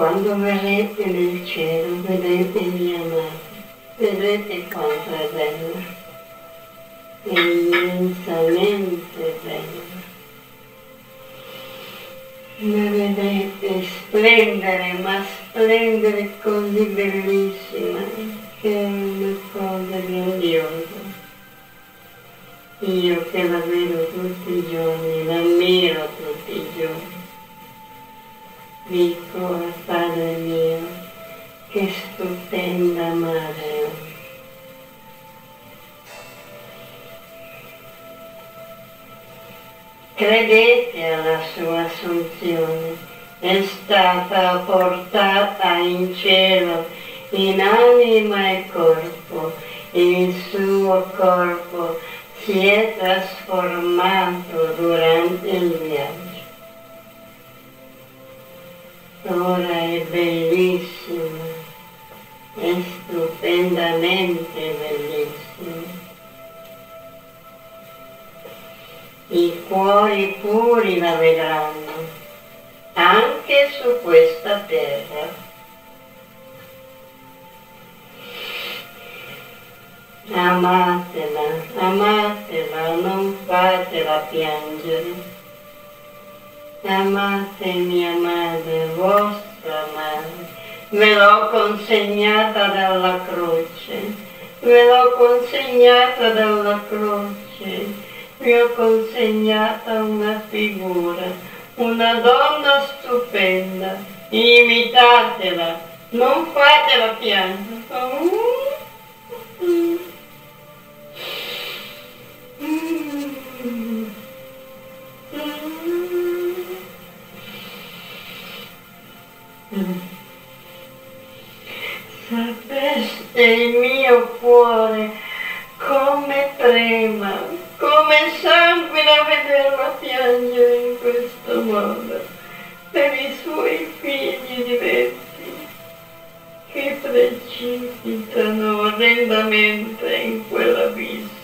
quando verrete nel cielo, vedrete mia madre, vedrete quanto è bella, è immensamente bella. La vedrete splendere, ma splendere così bellissima, che è una cosa grandiosa. Io che la vedo tutti i giorni, l'ammiro tutti i giorni. Dico al Padre mio, che stupenda madre ho. Credete alla sua assunzione, è stata portata in cielo in anima e corpo, e il suo corpo si è trasformato durante il viaggio. Ora è bellissima, è stupendamente bellissima. I cuori puri la vedranno, anche su questa terra. Amatela, amatela, non fatela piangere. Amate mia madre, vostra madre, ve l'ho consegnata dalla croce, ve l'ho consegnata dalla croce. Vi ho consegnata una figura, una donna stupenda, imitatela, non fatela piangere. Sapeste il mio cuore come trema, come sanguina a vederla piangere in questo modo, per i suoi figli diletti, che precipitano orrendamente in quell'abisso.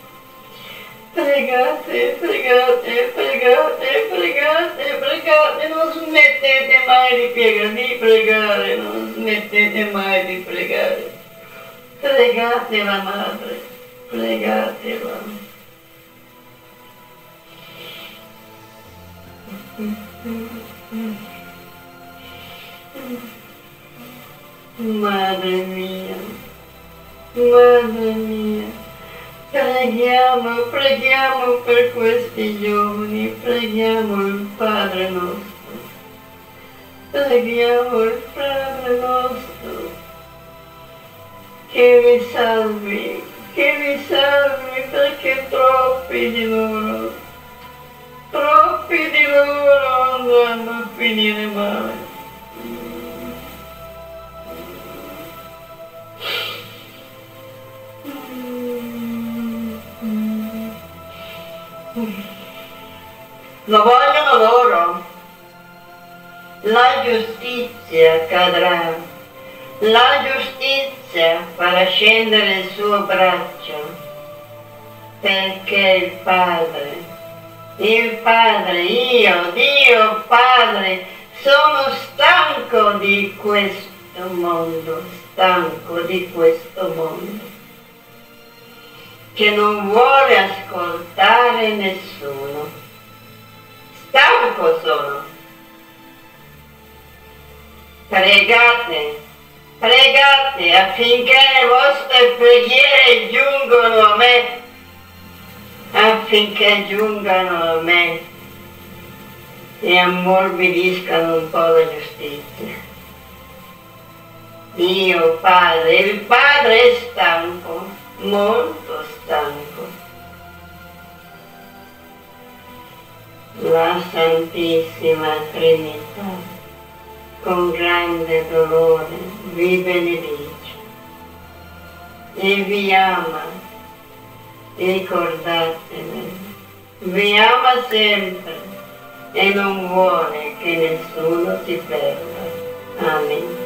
Pregate, pregate, pregate, pregate, pregate, non smettete mai di pregare, non smettete mai di pregare. Pregate la madre, pregatela. Madre mia, preghiamo, preghiamo per questi giovani, preghiamo il Padre nostro, preghiamo il Padre nostro, che vi salvi, perché troppi di loro andranno a finire male. Lo vogliono loro. La giustizia cadrà. La giustizia farà scendere il suo braccio, perché il Padre, io, Dio Padre, sono stanco di questo mondo, che non vuole ascoltare nessuno. Stanco sono. Pregate, pregate affinché le vostre preghiere giungano a me, e ammorbidiscano un po' la giustizia. Dio Padre, il Padre è stanco, molto stanco. La Santissima Trinità, con grande dolore, vi benedice e vi ama, ricordatevene, vi ama sempre e non vuole che nessuno si perda. Amen.